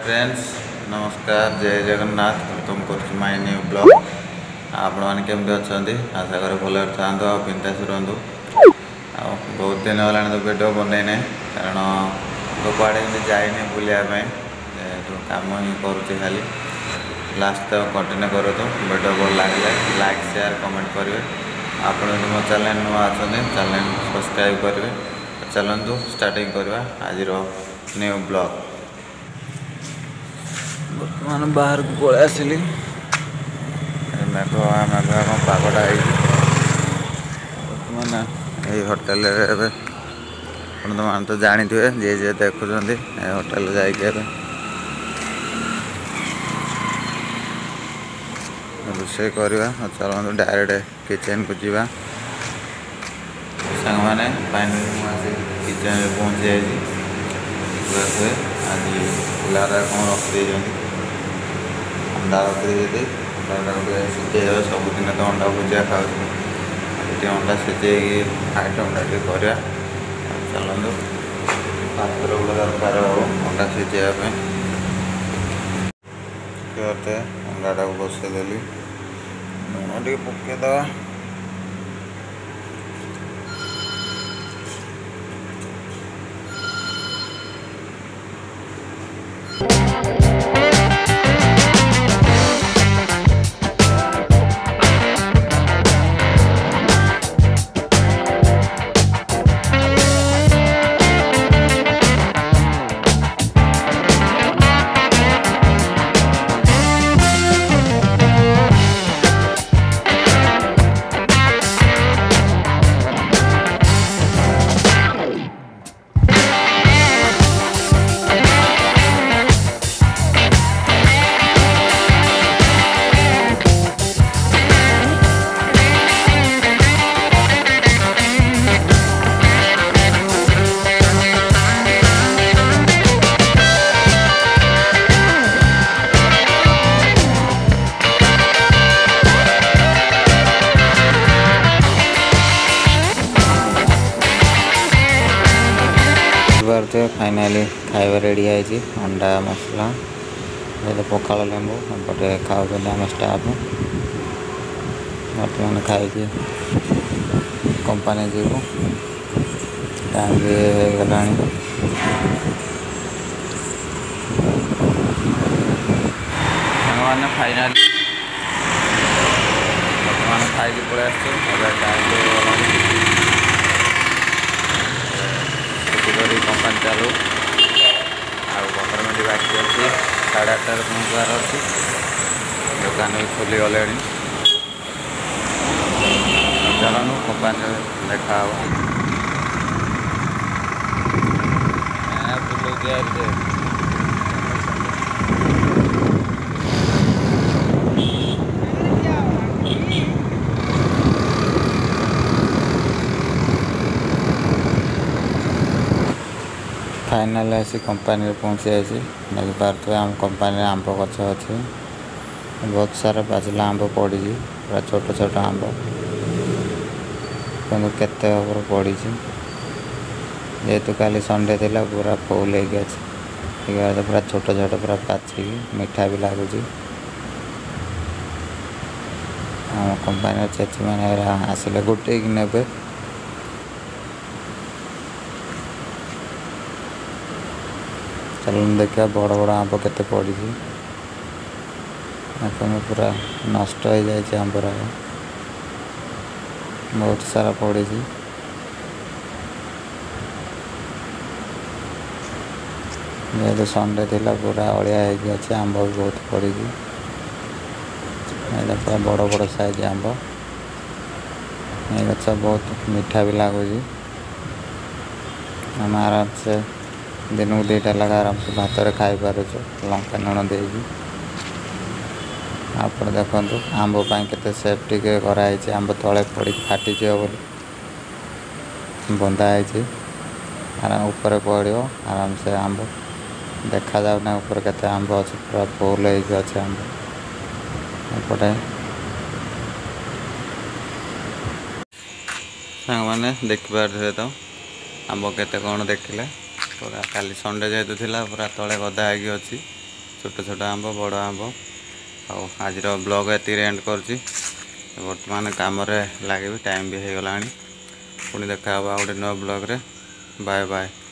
Friends नमस्कार जय जगन्नाथ तुम कर माय न्यू ब्लॉग आपण मैंने केमती अच्छा आशा करें भल था बिंदास रुहतु बहुत दिन होगा तो वीडियो बनईने कारण तो कड़े जाइने बुलायापी कम ही करुच्ची खाली लास्ट तक कंटिन्यू करो तो वीडियो भल लगे लाइक शेयर कमेंट करेंगे आपण मो चैनल नुआ अच्छा चैनल सब्सक्राइब करेंगे चलतु स्टार्टिंग करवा आज न्यू ब्लॉग बर्तमान बाहर को पलि आसली मेघ पागटा बर्तमान यही होटेल तो जानी थे जी जी देखुं होटेल जाइए रोषे करवा चलते डायरेक्ट किचन को जीवा सांग मैंने फाइनाली किचन पहुँची जाइए आज पिलाटा कौन रखी अंडा रखी अंडा सीझे सबुदिन तो अंडा भुजिया खाऊँ अंडा सीझे आइटम करवा चलते पात्र गुड़ा दरकार अंडा सीझापी करते अंडाटा को बसईदेली लुण टे पकईदे फाइनाली खाଇବା रेडी है अंडा मसला पखाड़ लेंबू एपटे खाऊ आम स्टाफ बर्तमान खाई कंपानी जीवु टाइम भी होगला मैंने फाइनाली बर्तमान खाई पलि कंपानी चालू आ 15 मिनट बाकी अच्छी 8:30 पहुँचार अच्छी दुकान भी खोली गले चलू कंपानी देखा बुलूँ फाइनाल आसी कंपानी पहुँची जाइए देख पारे आम कंपानी आंब गछ अच्छे बहुत सारा पाचिला आंब पड़ी पूरा छोट छोट आंब केते पड़ी जेहेतु काली संडे थिला पूरा फुल हो पूरा छोट छोट पूरा पाचिकी मीठा भी लगुच आम कंपानी चेची मैंने आसिले गोटे कि ने चलो देखा बड़ बड़ आंब केते पड़ी पूरा नष्ट हो जाए आंबरा बहुत सारा पड़ी जेहेतु संडे थिला पूरा अड़िया हो आंब भी बहुत पड़ी पूरा बड़ बड़ साइज आंब ये गछ बहुत मीठा भी लगुच आम आराम से दिन को 2टा लगा आराम से भात खाई पार लंका लुण दे आप देखु आंब के सेफ्टी कराई आंब तले पड़ फाटी बंधा आराम ऊपर पड़ो आराम से आंब देखा जाऊना ऊपर केते आंब अच्छे पूरा फुल अच्छे आंब एपटे सांग मैंने देखिपारे तो आंब केते कौन देखिले पूरा काली संडे जेहेतु थिला पूरा तले गदा होगी अच्छी छोट छोट आंब बड़ आंब आज ब्लॉग एति एंड करछि वर्तमान काम रे लगे टाइम भी हो गलानी पुणी देखा गोटे नुआ ब्लॉग रे बाय बाय।